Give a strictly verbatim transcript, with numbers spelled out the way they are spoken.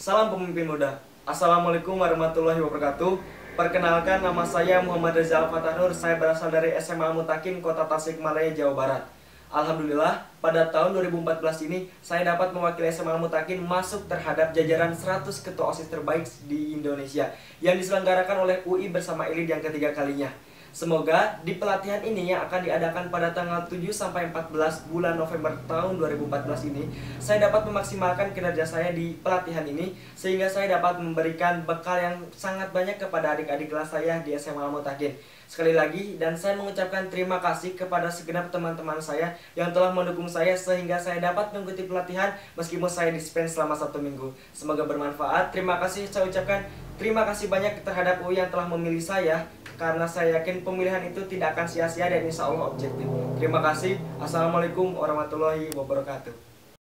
Salam pemimpin muda. Assalamualaikum warahmatullahi wabarakatuh. Perkenalkan, nama saya Muhammad Reza Al-Fatah Nur. Saya berasal dari S M A Al-Mutakin, Kota Tasikmalaya, Jawa Barat. Alhamdulillah, pada tahun dua ribu empat belas ini saya dapat mewakili S M A Al-Mutakin masuk terhadap jajaran seratus ketua OSIS terbaik di Indonesia yang diselenggarakan oleh U I bersama Elite yang ketiga kalinya. Semoga di pelatihan ini yang akan diadakan pada tanggal tujuh sampai empat belas bulan November tahun dua ribu empat belas ini, saya dapat memaksimalkan kinerja saya di pelatihan ini sehingga saya dapat memberikan bekal yang sangat banyak kepada adik-adik kelas saya di S M A Al-Mutakin. Sekali lagi, dan saya mengucapkan terima kasih kepada segenap teman-teman saya yang telah mendukung saya sehingga saya dapat mengikuti pelatihan meskipun saya dispen selama satu minggu. Semoga bermanfaat. Terima kasih saya ucapkan. Terima kasih banyak terhadap U I yang telah memilih saya, karena saya yakin pemilihan itu tidak akan sia-sia dan insya Allah objektif. Terima kasih. Assalamualaikum warahmatullahi wabarakatuh.